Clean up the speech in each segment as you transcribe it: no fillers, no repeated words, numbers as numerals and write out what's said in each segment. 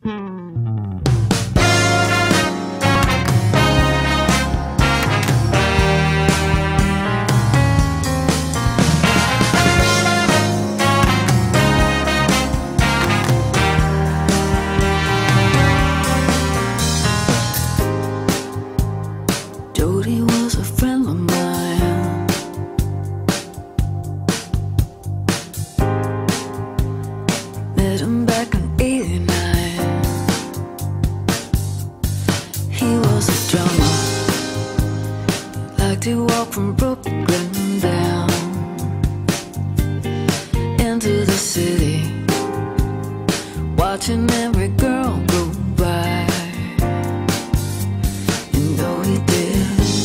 Jody was a friend of mine. Met him back in '89. He was a drummer. Liked to walk from Brooklyn down into the city, watching every girl go by. You know he did.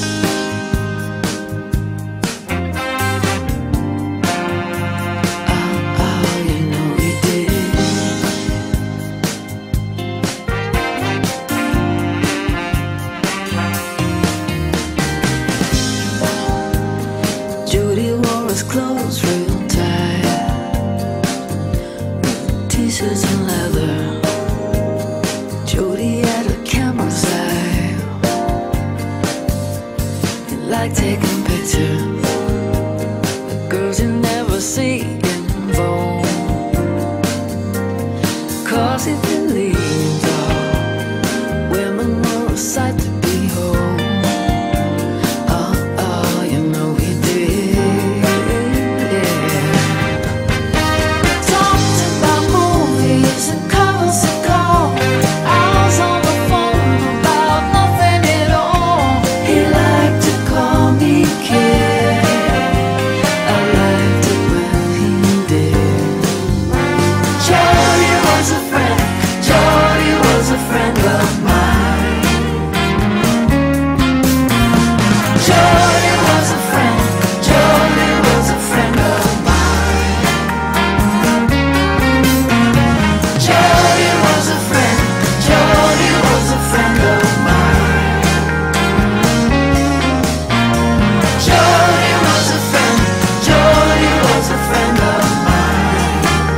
Clothes real tight, t-shirts and leather. Jody had a camera's eye. He liked taking pictures, the girls you never see in Vogue, 'cause he believed all women were a sight to behold. Cuddles Sakall, I was on the phone about nothing at all. He liked to call me kid. I liked it when he did. Jody was a friend. Jody was a friend of mine. Jody was a friend. Jody was a friend of mine. Jody was a friend. Jody was a friend of mine. Jody was a friend. Jody was a friend of mine.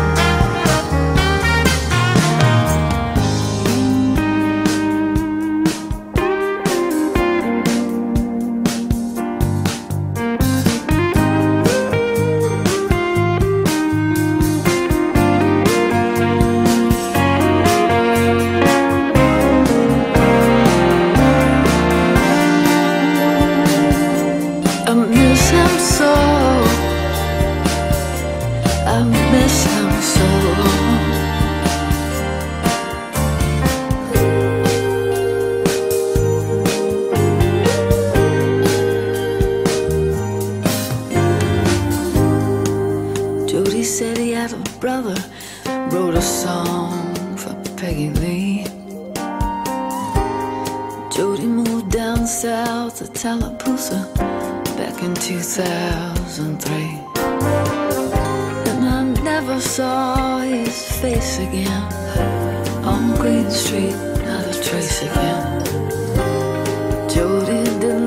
I miss him so. I miss him so. Jody said he had a brother, wrote a song for Peggy Lee. Jody moved down south to Tallapoosa back in 2003, and I never saw his face again. On Greene Street, not a trace again. Jody didn't